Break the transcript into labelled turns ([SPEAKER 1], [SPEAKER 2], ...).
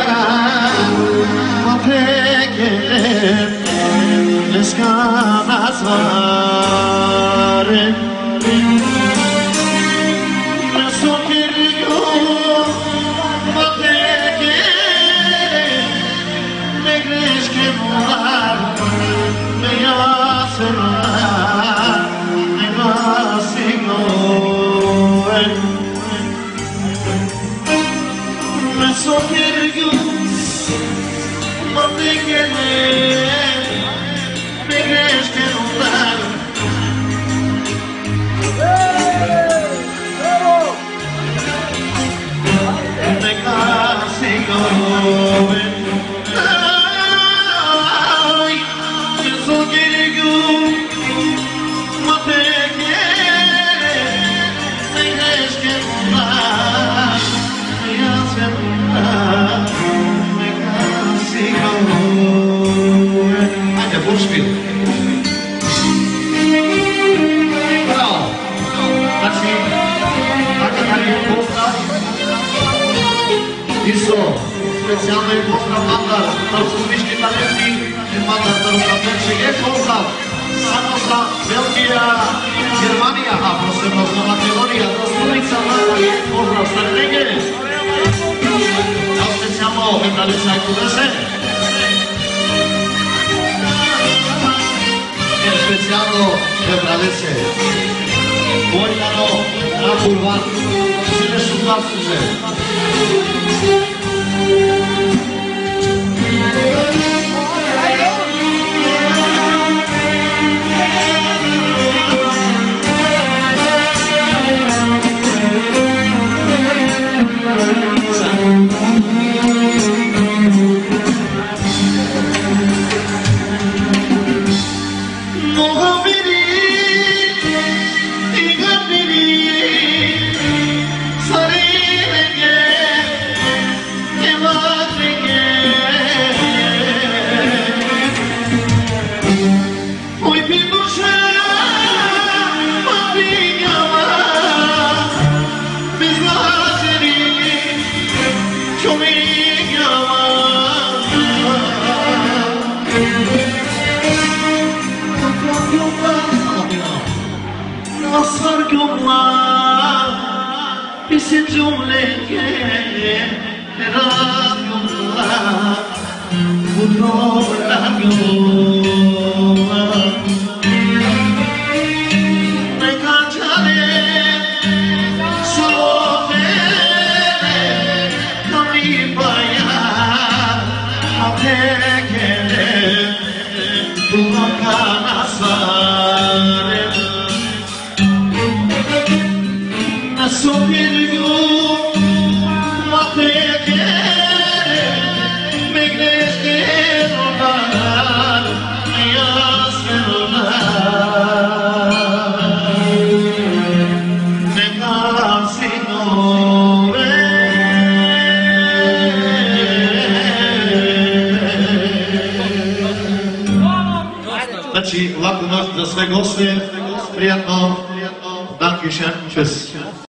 [SPEAKER 1] Specjalny pozdrav mandar, talskumiški talenti i mandar Tarunapečije pozdrav samo za Belgija, Germanija, a posebno za Makedonija, Dostupnica Natalije, pozdrav Strategije. A specijalno Vendalica i Kudese. E specijalno Vendalice. Vojnano, na Bulvar, sine su glasnice. Znači, laku noć za sve goste, prijatno, danke schön, tschüss.